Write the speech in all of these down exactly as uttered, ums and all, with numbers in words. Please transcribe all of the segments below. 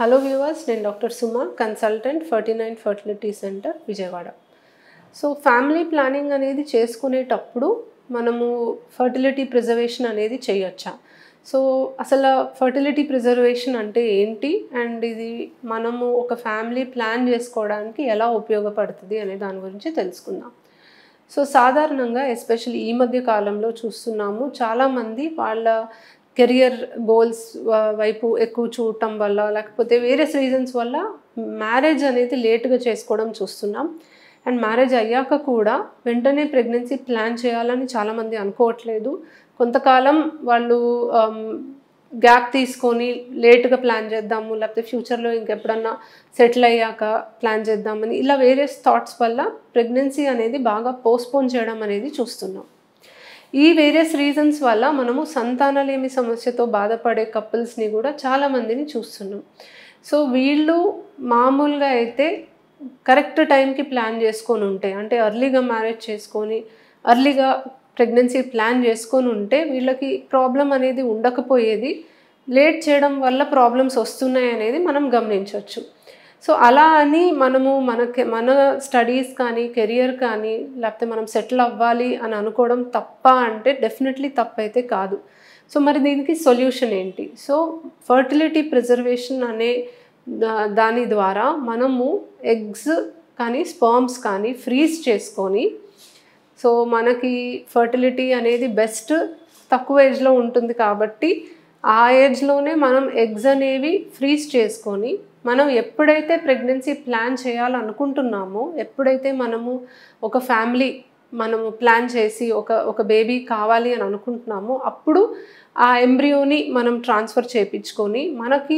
Hello viewers, నేను doctor Suma, consultant forty nine fertility centre Vijayawada. So family planning అనేది చేసుకునేటప్పుడు మనము ఫర్టిలిటీ ప్రిజర్వేషన్ అనేది చేయొచ్చా? సో అసలు ఫర్టిలిటీ ప్రిజర్వేషన్ అంటే ఏంటి, అండ్ ఇది మనము ఒక ఫ్యామిలీ ప్లాన్ చేసుకోవడానికి ఎలా ఉపయోగపడుతుంది అనే దాని గురించి తెలుసుకుందాం. సో సాధారణంగా ఎస్పెషల్లీ ఈ మధ్య కాలంలో చూస్తున్నాము, చాలామంది వాళ్ళ కెరియర్ గోల్స్ వైపు ఎక్కువ చూడటం వల్ల, లేకపోతే వేరియస్ రీజన్స్ వల్ల మ్యారేజ్ అనేది లేట్గా చేసుకోవడం చూస్తున్నాం. అండ్ మ్యారేజ్ అయ్యాక కూడా వెంటనే ప్రెగ్నెన్సీ ప్లాన్ చేయాలని చాలామంది అనుకోవట్లేదు. కొంతకాలం వాళ్ళు గ్యాప్ తీసుకొని లేట్గా ప్లాన్ చేద్దాము, లేకపోతే ఫ్యూచర్లో ఇంకెప్పుడన్నా సెటిల్ అయ్యాక ప్లాన్ చేద్దామని, ఇలా వేరియస్ థాట్స్ వల్ల ప్రెగ్నెన్సీ అనేది బాగా పోస్ట్పోన్ చేయడం అనేది చూస్తున్నాం. ఈ వేరియస్ రీజన్స్ వల్ల మనము సంతానలేమి సమస్యతో బాధపడే కపుల్స్ని కూడా చాలామందిని చూస్తున్నాం. సో వీళ్ళు మామూలుగా అయితే కరెక్ట్ టైంకి ప్లాన్ చేసుకొని ఉంటే, అంటే ఎర్లీగా మ్యారేజ్ చేసుకొని ఎర్లీగా ప్రెగ్నెన్సీ ప్లాన్ చేసుకొని ఉంటే వీళ్ళకి ప్రాబ్లం అనేది ఉండకపోయేది. లేట్ చేయడం వల్ల ప్రాబ్లమ్స్ వస్తున్నాయి అనేది మనం గమనించవచ్చు. సో అలా అని మనము మనకి మన స్టడీస్ కానీ కెరియర్ కానీ లేకపోతే మనం సెటిల్ అవ్వాలి అని అనుకోవడం తప్ప అంటే డెఫినెట్లీ తప్పైతే కాదు. సో మరి దీనికి సొల్యూషన్ ఏంటి? సో ఫర్టిలిటీ ప్రిజర్వేషన్ అనే దాని ద్వారా మనము ఎగ్స్ కానీ స్పర్మ్స్ కానీ ఫ్రీజ్ చేసుకొని, సో మనకి ఫర్టిలిటీ అనేది బెస్ట్ తక్కువ ఏజ్లో ఉంటుంది కాబట్టి ఆ ఏజ్లోనే మనం ఎగ్స్ అనేవి ఫ్రీజ్ చేసుకొని, మనం ఎప్పుడైతే ప్రెగ్నెన్సీ ప్లాన్ చేయాలనుకుంటున్నామో, ఎప్పుడైతే మనము ఒక ఫ్యామిలీ మనము ప్లాన్ చేసి ఒక ఒక బేబీ కావాలి అని అనుకుంటున్నామో అప్పుడు ఆ ఎంబ్రియోని మనం ట్రాన్స్ఫర్ చేయించుకొని మనకి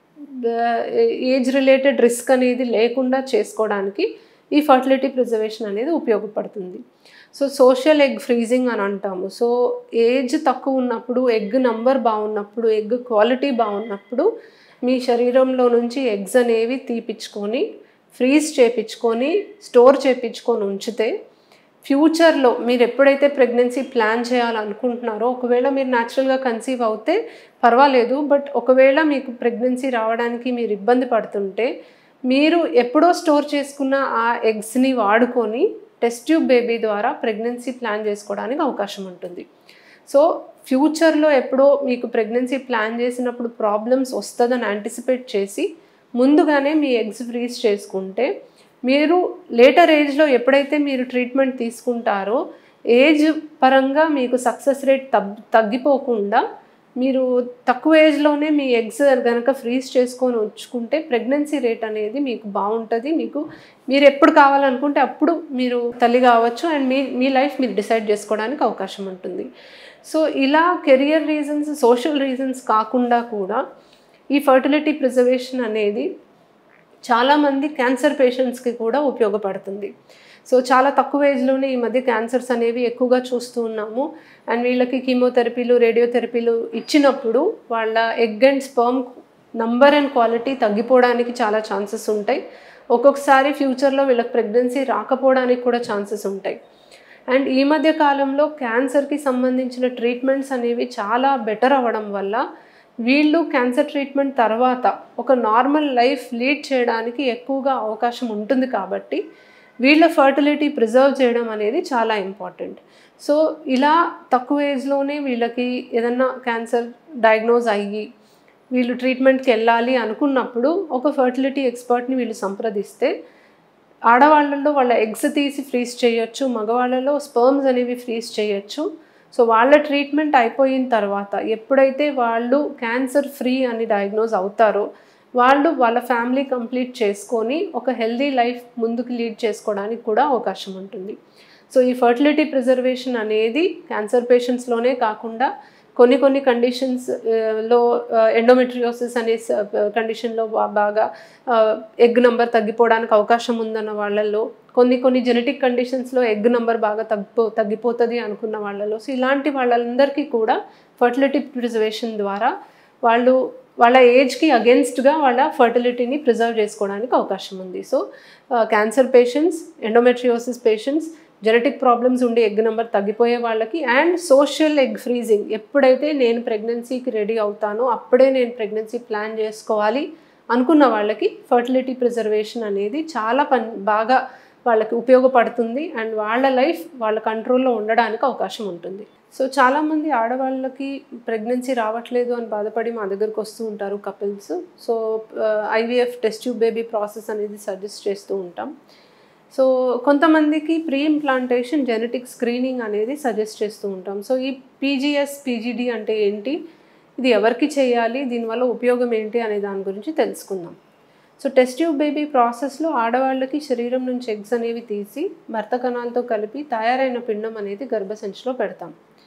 ఏజ్ రిలేటెడ్ రిస్క్ అనేది లేకుండా చేసుకోవడానికి ఈ ఫర్టిలిటీ ప్రిజర్వేషన్ అనేది ఉపయోగపడుతుంది. సో సోషల్ ఎగ్ ఫ్రీజింగ్ అని అంటాము. సో ఏజ్ తక్కువ ఉన్నప్పుడు, ఎగ్ నంబర్ బాగున్నప్పుడు, ఎగ్ క్వాలిటీ బాగున్నప్పుడు మీ శరీరంలో నుంచి ఎగ్స్ అనేవి తీపించుకొని ఫ్రీజ్ చేయించుకొని స్టోర్ చేయించుకొని ఉంచితే ఫ్యూచర్లో మీరు ఎప్పుడైతే ప్రెగ్నెన్సీ ప్లాన్ చేయాలనుకుంటున్నారో, ఒకవేళ మీరు న్యాచురల్గా కన్సీవ్ అవుతే పర్వాలేదు, బట్ ఒకవేళ మీకు ప్రెగ్నెన్సీ రావడానికి మీరు ఇబ్బంది పడుతుంటే మీరు ఎప్పుడో స్టోర్ చేసుకున్న ఆ ఎగ్స్ని వాడుకొని టెస్ట్ ట్యూబ్ బేబీ ద్వారా ప్రెగ్నెన్సీ ప్లాన్ చేసుకోవడానికి అవకాశం ఉంటుంది. సో ఫ్యూచర్లో ఎప్పుడో మీకు ప్రెగ్నెన్సీ ప్లాన్ చేసినప్పుడు ప్రాబ్లమ్స్ వస్తుందని యాంటిసిపేట్ చేసి ముందుగానే మీ ఎగ్స్ ఫ్రీజ్ చేసుకుంటే మీరు లేటర్ ఏజ్లో ఎప్పుడైతే మీరు ట్రీట్మెంట్ తీసుకుంటారో ఏజ్ పరంగా మీకు సక్సెస్ రేట్ తగ్ తగ్గిపోకుండా మీరు తక్కువ ఏజ్లోనే మీ ఎగ్స్ కనుక ఫ్రీజ్ చేసుకొని ఉంచుకుంటే ప్రెగ్నెన్సీ రేట్ అనేది మీకు బాగుంటుంది. మీకు మీరు ఎప్పుడు కావాలనుకుంటే అప్పుడు మీరు తల్లి కావచ్చు, అండ్ మీ మీ లైఫ్ మీరు డిసైడ్ చేసుకోవడానికి అవకాశం ఉంటుంది. సో ఇలా కెరియర్ రీజన్స్, సోషల్ రీజన్స్ కాకుండా కూడా ఈ ఫర్టిలిటీ ప్రిజర్వేషన్ అనేది చాలామంది క్యాన్సర్ పేషెంట్స్కి కూడా ఉపయోగపడుతుంది. సో చాలా తక్కువ ఏజ్లోనే ఈ మధ్య క్యాన్సర్స్ అనేవి ఎక్కువగా చూస్తూ ఉన్నాము. అండ్ వీళ్ళకి కీమోథెరపీలు, రేడియోథెరపీలు ఇచ్చినప్పుడు వాళ్ళ egg and sperm number and quality తగ్గిపోవడానికి చాలా ఛాన్సెస్ ఉంటాయి. ఒక్కొక్కసారి ఫ్యూచర్లో వీళ్ళకి ప్రెగ్నెన్సీ రాకపోవడానికి కూడా ఛాన్సెస్ ఉంటాయి. అండ్ ఈ మధ్య కాలంలో క్యాన్సర్కి సంబంధించిన ట్రీట్మెంట్స్ అనేవి చాలా బెటర్ అవ్వడం వల్ల వీళ్ళు క్యాన్సర్ ట్రీట్మెంట్ తర్వాత ఒక నార్మల్ లైఫ్ లీడ్ చేయడానికి ఎక్కువగా అవకాశం ఉంటుంది. కాబట్టి వీళ్ళ ఫర్టిలిటీ ప్రిజర్వ్ చేయడం అనేది చాలా ఇంపార్టెంట్. సో ఇలా తక్కువ ఏజ్లోనే వీళ్ళకి ఏదన్నా క్యాన్సర్ డయాగ్నోజ్ అయ్యి వీళ్ళు ట్రీట్మెంట్కి వెళ్ళాలి అనుకున్నప్పుడు ఒక ఫర్టిలిటీ ఎక్స్పర్ట్ని వీళ్ళు సంప్రదిస్తే ఆడవాళ్ళల్లో వాళ్ళ ఎగ్స్ తీసి ఫ్రీజ్ చేయొచ్చు, మగవాళ్ళలో స్పర్మ్స్ అనేవి ఫ్రీజ్ చేయొచ్చు. సో వాళ్ళ ట్రీట్మెంట్ అయిపోయిన తర్వాత ఎప్పుడైతే వాళ్ళు క్యాన్సర్ ఫ్రీ అని డయాగ్నోజ్ అవుతారో వాళ్ళు వాళ్ళ ఫ్యామిలీ కంప్లీట్ చేసుకొని ఒక హెల్దీ లైఫ్ ముందుకు లీడ్ చేసుకోవడానికి కూడా అవకాశం ఉంటుంది. సో ఈ ఫర్టిలిటీ ప్రిజర్వేషన్ అనేది క్యాన్సర్ పేషెంట్స్లోనే కాకుండా కొన్ని కొన్ని కండిషన్స్లో ఎండోమెట్రియోసిస్ అనే కండిషన్లో బాగా ఎగ్ నెంబర్ తగ్గిపోవడానికి అవకాశం ఉందన్న వాళ్ళల్లో, కొన్ని కొన్ని జెనెటిక్ కండిషన్స్లో ఎగ్ నెంబర్ బాగా తగ్గిపో తగ్గిపోతుంది అనుకున్న వాళ్ళలో, సో ఇలాంటి వాళ్ళందరికీ కూడా ఫర్టిలిటీ ప్రిజర్వేషన్ ద్వారా వాళ్ళు వాళ్ళ ఏజ్కి అగెన్స్ట్గా వాళ్ళ ఫర్టిలిటీని ప్రిజర్వ్ చేసుకోవడానికి అవకాశం ఉంది. So cancer patients, endometriosis patients, genetic problems ఉండి ఎగ్ నెంబర్ తగ్గిపోయే వాళ్ళకి, అండ్ సోషల్ ఎగ్ ఫ్రీజింగ్, ఎప్పుడైతే నేను ప్రెగ్నెన్సీకి రెడీ అవుతానో అప్పుడే నేను ప్రెగ్నెన్సీ ప్లాన్ చేసుకోవాలి అనుకున్న వాళ్ళకి ఫర్టిలిటీ ప్రిజర్వేషన్ అనేది చాలా పని బాగా వాళ్ళకి ఉపయోగపడుతుంది అండ్ వాళ్ళ లైఫ్ వాళ్ళ కంట్రోల్లో ఉండడానికి అవకాశం ఉంటుంది. సో చాలామంది ఆడవాళ్ళకి ప్రెగ్నెన్సీ రావట్లేదు అని బాధపడి మా దగ్గరకు వస్తూ ఉంటారు couples. So IVF test tube baby process అనేది సజెస్ట్ చేస్తూ ఉంటాం. సో కొంతమందికి ప్రీ ఇంప్లాంటేషన్ జెనెటిక్ స్క్రీనింగ్ అనేది సజెస్ట్ చేస్తూ ఉంటాం. సో ఈ పీజీఎస్ పీజీడీ అంటే ఏంటి, ఇది ఎవరికి చేయాలి, దీనివల్ల ఉపయోగం ఏంటి అనే దాని గురించి తెలుసుకుందాం. సో టెస్ట్ ట్యూబ్ బేబీ ప్రాసెస్లో ఆడవాళ్ళకి శరీరం నుంచి ఎగ్స్ అనేవి తీసి భర్త కణాలతో కలిపి తయారైన పిండం అనేది గర్భసంచిలో పెడతాం.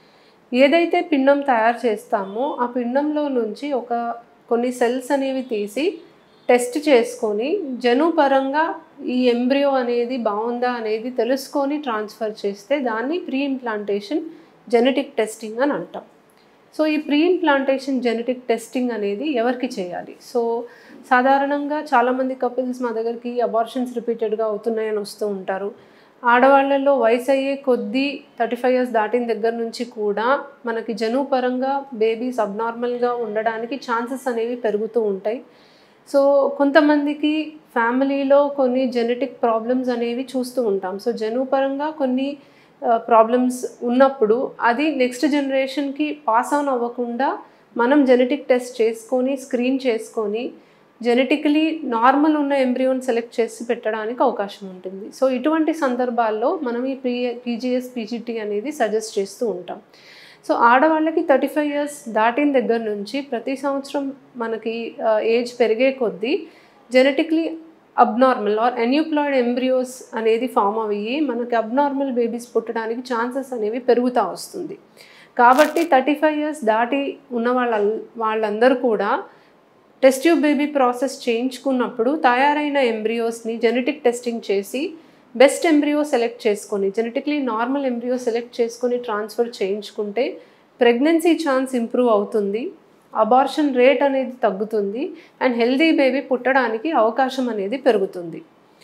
ఏదైతే పిండం తయారు చేస్తామో ఆ పిండంలో నుంచి ఒక కొన్ని సెల్స్ అనేవి తీసి టెస్ట్ చేసుకొని జనుపరంగా ఈ ఎంబ్రియో అనేది బాగుందా అనేది తెలుసుకొని ట్రాన్స్ఫర్ చేస్తే దాన్ని ప్రీ ఇంప్లాంటేషన్ జెనెటిక్ టెస్టింగ్ అని అంటాం. సో ఈ ప్రీ ఇంప్లాంటేషన్ జెనెటిక్ టెస్టింగ్ అనేది ఎవరికి చేయాలి? సో సాధారణంగా చాలామంది కపుల్స్ మా దగ్గరికి అబార్షన్స్ రిపీటెడ్గా అవుతున్నాయని వస్తూ ఉంటారు. ఆడవాళ్ళలో వయసు అయ్యే కొద్దీ థర్టీ ఫైవ్ ఇయర్స్ దాటిన దగ్గర నుంచి కూడా మనకి జనుపరంగా బేబీస్ అబ్నార్మల్గా ఉండడానికి ఛాన్సెస్ అనేవి పెరుగుతూ ఉంటాయి. సో కొంతమందికి ఫ్యామిలీలో కొన్ని జెనెటిక్ ప్రాబ్లమ్స్ అనేవి చూస్తూ ఉంటాం. సో జనుపరంగా కొన్ని ప్రాబ్లమ్స్ ఉన్నప్పుడు అది నెక్స్ట్ జనరేషన్కి పాస్ ఆన్ అవ్వకుండా మనం జెనెటిక్ టెస్ట్ చేసుకొని స్క్రీన్ చేసుకొని జెనెటికలీ నార్మల్ ఉన్న ఎంబ్రియోని సెలెక్ట్ చేసి పెట్టడానికి అవకాశం ఉంటుంది. సో ఇటువంటి సందర్భాల్లో మనం ఈ పీ పీజీఎస్ పీజీటీ అనేది సజెస్ట్ చేస్తూ ఉంటాం. సో ఆడవాళ్ళకి థర్టీ ఫైవ్ ఇయర్స్ దాటిన దగ్గర నుంచి ప్రతి సంవత్సరం మనకి ఏజ్ పెరిగే కొద్దీ genetically abnormal or aneuploid embryos అనేది ఫామ్ అయ్యి మనకి అబ్నార్మల్ బేబీస్ పుట్టడానికి ఛాన్సెస్ అనేవి పెరుగుతూ వస్తుంది. కాబట్టి థర్టీ ఫైవ్ ఇయర్స్ దాటి ఉన్న వాళ్ళ వాళ్ళందరూ కూడా టెస్ట్ ట్యూబ్ బేబీ ప్రాసెస్ చేయించుకున్నప్పుడు తయారైన ఎంబ్రియోస్ని జెనెటిక్ టెస్టింగ్ చేసి బెస్ట్ ఎంబ్రియో సెలెక్ట్ చేసుకొని జెనెటిక్లీ నార్మల్ ఎంబ్రియో సెలెక్ట్ చేసుకొని ట్రాన్స్ఫర్ చేయించుకుంటే ప్రెగ్నెన్సీ ఛాన్స్ ఇంప్రూవ్ అవుతుంది, అబార్షన్ రేట్ అనేది తగ్గుతుంది అండ్ హెల్దీ బేబీ పుట్టడానికి అవకాశం అనేది పెరుగుతుంది.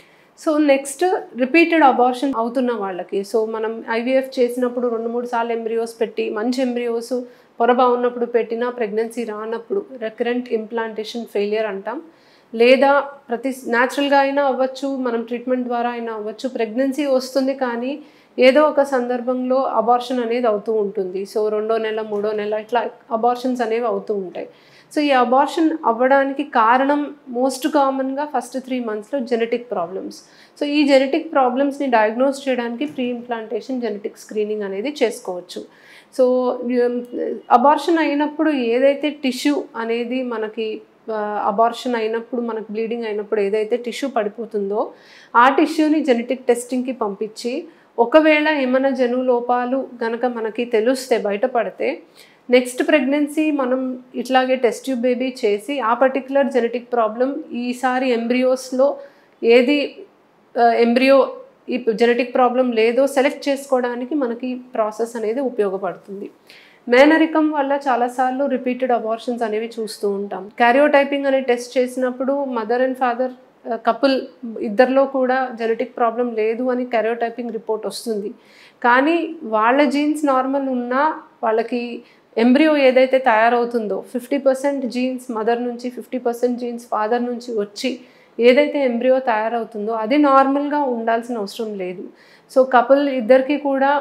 సో నెక్స్ట్ రిపీటెడ్ అబార్షన్ అవుతున్న వాళ్ళకి, సో మనం ఐవీఎఫ్ చేసినప్పుడు రెండు మూడు సార్లు ఎంబ్రియోస్ పెట్టి మంచి ఎంబ్రియోస్ పొరబా ఉన్నప్పుడు పెట్టినా ప్రెగ్నెన్సీ రానప్పుడు రెకరెంట్ ఇంప్లాంటేషన్ ఫెయిలియర్ అంటాం. లేదా ప్రతి న్యాచురల్గా అయినా అవ్వచ్చు, మనం ట్రీట్మెంట్ ద్వారా అయినా అవ్వచ్చు, ప్రెగ్నెన్సీ వస్తుంది కానీ ఏదో ఒక సందర్భంలో అబార్షన్ అనేది అవుతూ ఉంటుంది. సో రెండో నెల మూడో నెల ఇట్లా అబార్షన్స్ అనేవి అవుతూ ఉంటాయి. సో ఈ అబార్షన్ అవ్వడానికి కారణం మోస్ట్ కామన్గా ఫస్ట్ త్రీ మంత్స్లో జెనెటిక్ ప్రాబ్లమ్స్. సో ఈ జెనెటిక్ ప్రాబ్లమ్స్ని డయాగ్నోస్ చేయడానికి ప్రీ ఇంప్లాంటేషన్ జెనెటిక్ స్క్రీనింగ్ అనేది చేసుకోవచ్చు. సో అబార్షన్ అయినప్పుడు ఏదైతే టిష్యూ అనేది మనకి అబార్షన్ అయినప్పుడు మనకు బ్లీడింగ్ అయినప్పుడు ఏదైతే టిష్యూ పడిపోతుందో ఆ టిష్యూని జెనెటిక్ టెస్టింగ్కి పంపించి ఒకవేళ ఏమైనా జను లోపాలు గనక మనకి తెలిస్తే బయటపడితే నెక్స్ట్ ప్రెగ్నెన్సీ మనం ఇట్లాగే టెస్ట్ ట్యూబ్ బేబీ చేసి ఆ పర్టికులర్ జెనెటిక్ ప్రాబ్లం ఈసారి ఎంబ్రియోస్లో ఏది ఎంబ్రియో ఈ జెనెటిక్ ప్రాబ్లం లేదో సెలెక్ట్ చేసుకోవడానికి మనకి ప్రాసెస్ అనేది ఉపయోగపడుతుంది. మేనరికం వల్ల చాలాసార్లు రిపీటెడ్ అబార్షన్స్ అనేవి చూస్తూ ఉంటాం. క్యారియోటైపింగ్ అనే టెస్ట్ చేసినప్పుడు మదర్ అండ్ ఫాదర్ కపుల్ ఇద్దరిలో కూడా జెనెటిక్ ప్రాబ్లం లేదు అని క్యారియోటైపింగ్ రిపోర్ట్ వస్తుంది. కానీ వాళ్ళ జీన్స్ నార్మల్ ఉన్నా వాళ్ళకి ఎంబ్రియో ఏదైతే తయారవుతుందో ఫిఫ్టీ పర్సెంట్ జీన్స్ మదర్ నుంచి ఫిఫ్టీ పర్సెంట్ జీన్స్ ఫాదర్ నుంచి వచ్చి ఏదైతే ఎంబ్రియో తయారవుతుందో అది నార్మల్గా ఉండాల్సిన అవసరం లేదు. సో కపుల్ ఇద్దరికి కూడా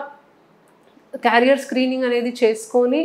క్యారియర్ స్క్రీనింగ్ అనేది చేసుకొని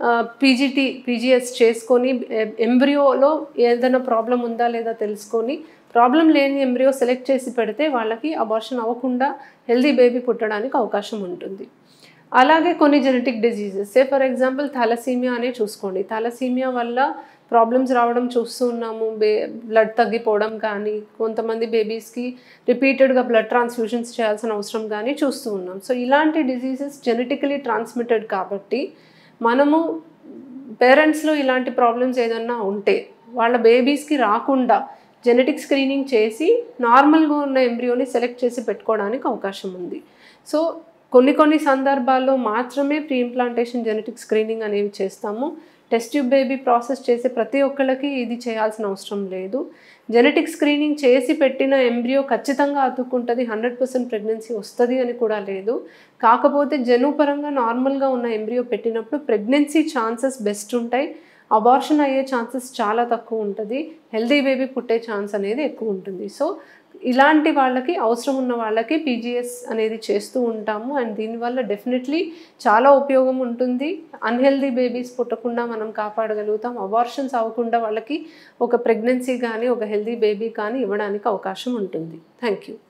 పీజీటీ పీజీఎస్ చేసుకొని ఎంబ్రియోలో ఏదైనా ప్రాబ్లం ఉందా లేదా తెలుసుకొని ప్రాబ్లం లేని ఎంబ్రియో సెలెక్ట్ చేసి పెడితే వాళ్ళకి అబార్షన్ అవ్వకుండా హెల్దీ బేబీ పుట్టడానికి అవకాశం ఉంటుంది. అలాగే కొన్ని genetic diseases, say for example thalassemia అనే చూసుకోండి. థాలసీమియా వల్ల ప్రాబ్లమ్స్ రావడం చూస్తూ ఉన్నాము. బే బ్లడ్ తగ్గిపోవడం కానీ, కొంతమంది బేబీస్కి రిపీటెడ్గా బ్లడ్ ట్రాన్స్ఫ్యూషన్స్ చేయాల్సిన అవసరం కానీ చూస్తూ ఉన్నాం. సో ఇలాంటి డిజీజెస్ జెనెటికలీ ట్రాన్స్మిటెడ్ కాబట్టి మనము పేరెంట్స్లో ఇలాంటి ప్రాబ్లమ్స్ ఏదన్నా ఉంటే వాళ్ళ బేబీస్కి రాకుండా జెనెటిక్ స్క్రీనింగ్ చేసి నార్మల్గా ఉన్న ఎంబ్రియోని సెలెక్ట్ చేసి పెట్టుకోవడానికి అవకాశం ఉంది. సో కొన్ని కొన్ని సందర్భాల్లో మాత్రమే ప్రీ ఇంప్లాంటేషన్ జెనెటిక్ స్క్రీనింగ్ అనేవి చేస్తాము. టెస్ట్ ట్యూబ్ బేబీ ప్రాసెస్ చేసే ప్రతి ఒక్కళ్ళకి ఇది చేయాల్సిన అవసరం లేదు. జెనెటిక్ స్క్రీనింగ్ చేసి పెట్టిన ఎంబ్రియో ఖచ్చితంగా అతుక్కుంటుంది, హండ్రెడ్ పర్సెంట్ ప్రెగ్నెన్సీ వస్తుంది అని కూడా లేదు. కాకపోతే జనుపరంగా నార్మల్గా ఉన్న ఎంబ్రియో పెట్టినప్పుడు ప్రెగ్నెన్సీ ఛాన్సెస్ బెస్ట్ ఉంటాయి, అబార్షన్ అయ్యే ఛాన్సెస్ చాలా తక్కువ ఉంటుంది, హెల్దీ బేబీ పుట్టే ఛాన్స్ అనేది ఎక్కువ ఉంటుంది. సో ఇలాంటి వాళ్ళకి, అవసరం ఉన్న వాళ్ళకి పీజీఎస్ అనేది చేస్తూ ఉంటాము. అండ్ దీనివల్ల డెఫినెట్లీ చాలా ఉపయోగం ఉంటుంది. అన్హెల్దీ బేబీస్ పుట్టకుండా మనం కాపాడగలుగుతాం. అబార్షన్స్ అవ్వకుండా వాళ్ళకి ఒక ప్రెగ్నెన్సీ కానీ ఒక హెల్దీ బేబీ కానీ ఇవ్వడానికి అవకాశం ఉంటుంది. Thank you.